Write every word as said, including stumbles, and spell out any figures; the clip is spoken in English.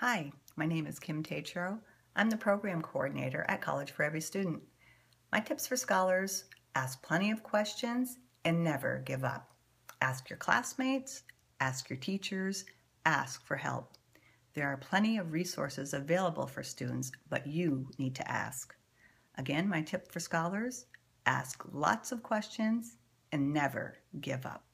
Hi, my name is Kim Tetreault. I'm the program coordinator at College for Every Student. My tips for scholars: ask plenty of questions and never give up. Ask your classmates, ask your teachers, ask for help. There are plenty of resources available for students, but you need to ask. Again, my tip for scholars: ask lots of questions and never give up.